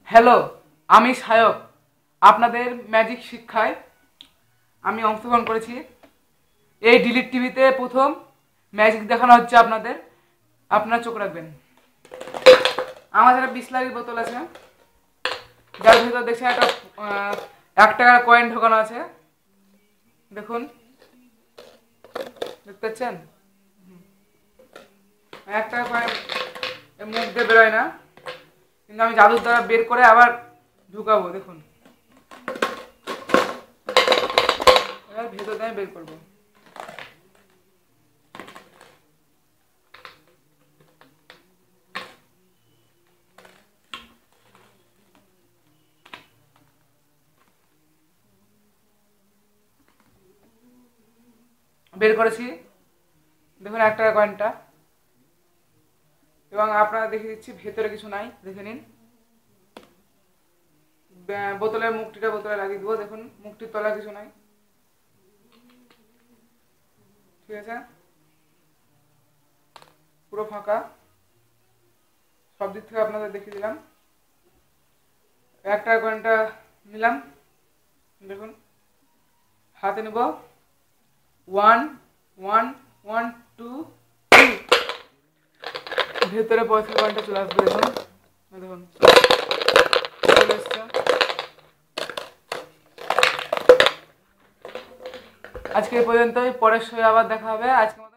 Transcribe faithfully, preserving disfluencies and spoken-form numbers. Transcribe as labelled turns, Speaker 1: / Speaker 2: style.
Speaker 1: Hello, আমি সায়ক। আপনাদের magic শিক্ষায় আমি অংশগ্রহণ করেছি। এই ডিলিট টিভিতে প্রথম ম্যাজিক দেখানো হচ্ছে আপনাদের, আপনারা চোখ রাখবেন। আমার একটা বিসলারির বোতল আছে, যার ভিতর দেখছেন একটা এক টাকার কয়েন ঢোকানো আছে। দেখুন, দেখতে পাচ্ছেন? এক টাকার কয়েন মুখ দিয়ে বেরোয় না, কিন্তু আমি জাদুর দ্বারা বের করে আবার ঢুকাবো। দেখুন, এবার ভেতর দিয়ে বের করবো। বের করেছি, দেখুন এক টাকা কয়েনটা। এবং আপনারা দেখে দিচ্ছি ভেতরে কিছু নাই, দেখে নিন। বোতলের মুখটিটা বোতলে লাগিয়ে দেবো। দেখুন, মুখটির তলায় কিছু নাই, ঠিক আছে? পুরো ফাঁকা। সব দিক থেকে আপনাদের দেখিয়ে দিলাম। এক টাকা কয়েনটা নিলাম, দেখুন হাতে নেব। One one one two three, ভেতরে পয়সা কয়েনটা চলে আসবে। দেখুন দেখুন চলে এসছে। আজকে এই পর্যন্তই, পরের সময় আবার দেখা হবে। আজকে